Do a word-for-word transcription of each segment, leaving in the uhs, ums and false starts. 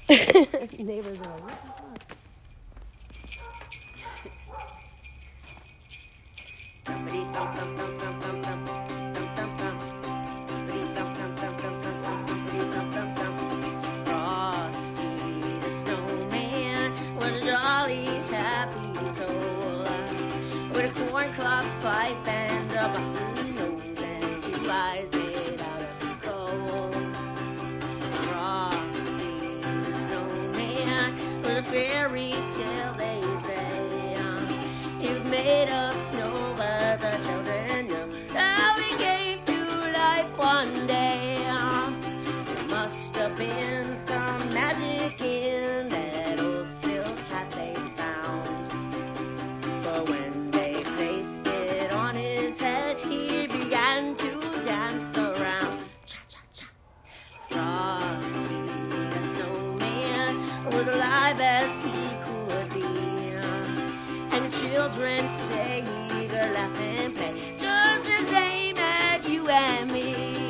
Neighbors are like, what the fuck? Frosty the Snowman was a jolly happy soul with a corncob pipe and a button nose and two eyes made out of coal. Frosty the Snowman was a fairy tale, they say. He was made of snow, but the children know how he came to life one day. There must have been some magic in that old silk hat they found. But when they placed it on his head, he began to dance around. Cha-cha-cha. Frosty the Snowman was alive as he could be. And children say he could laugh and play just the same as you and me.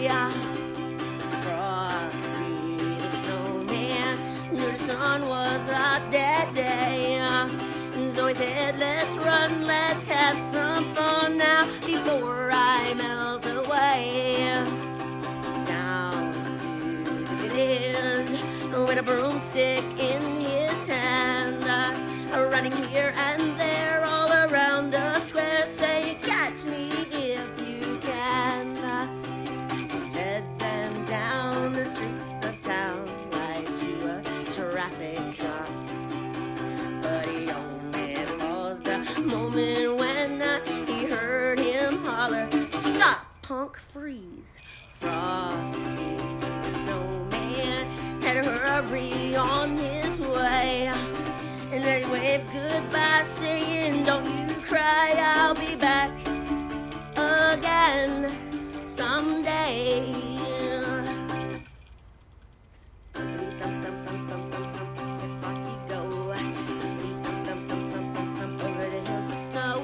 Frosty the Snowman knew the sun was a dead day. So he said, let's run, let's have some fun now before I melt away. Down to the village with a broomstick in his hand, running here and there all around the square, say, catch me if you can. Head them down the streets of town right to a traffic cop. But he only paused a moment when he heard him holler, stop, punk, freeze. Frosty the Snowman had to hurry on his way. And then he waved goodbye, saying, don't you cry, I'll be back again someday. Frosty go over the hills of snow.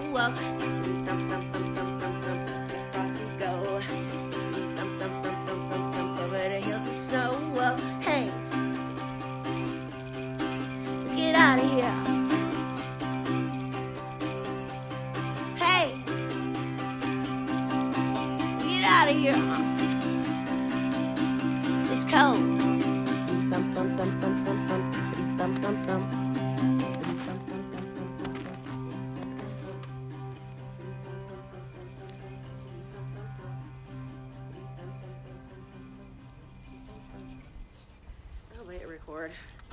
Frosty go over the hills of snow. Hey, get out of here. Hey, get out of here. It's cold. I'll wait to record.